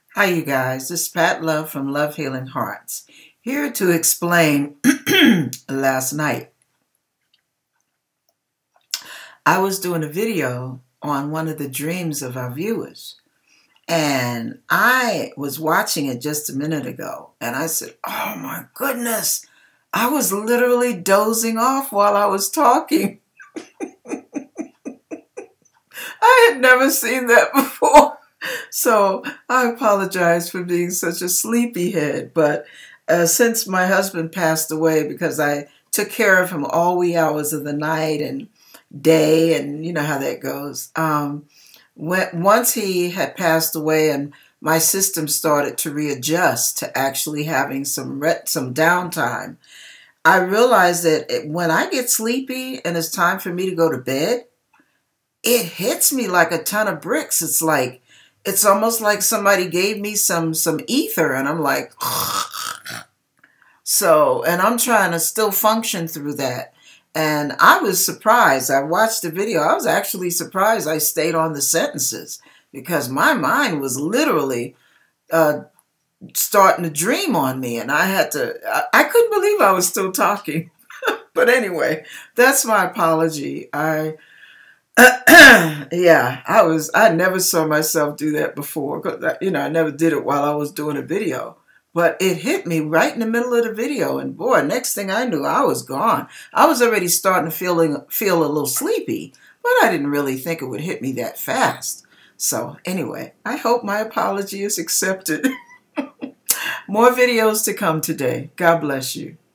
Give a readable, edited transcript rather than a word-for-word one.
Hi, you guys. This is Pat Love from Love Healing Hearts, here to explain last night. I was doing a video on one of the dreams of our viewers, and I was watching it just a minute ago, and I said, "Oh my goodness, I was literally dozing off while I was talking." I had never seen that before. So I apologize for being such a sleepyhead, but since my husband passed away, because I took care of him all wee hours of the night and day, and you know how that goes. Once he had passed away, and my system started to readjust to actually having some downtime, I realized that when I get sleepy and it's time for me to go to bed, it hits me like a ton of bricks. It's almost like somebody gave me some ether, and I'm like, so, and I'm trying to still function through that. And I was surprised. I watched the video. I was actually surprised I stayed on the sentences because my mind was literally starting to dream on me, and I couldn't believe I was still talking. But anyway, that's my apology. Yeah, I never saw myself do that before because, I never did it while I was doing a video. But it hit me right in the middle of the video, and boy, next thing I knew, I was gone. I was already starting to feel a little sleepy, but I didn't really think it would hit me that fast. So anyway, I hope my apology is accepted. More videos to come today. God bless you.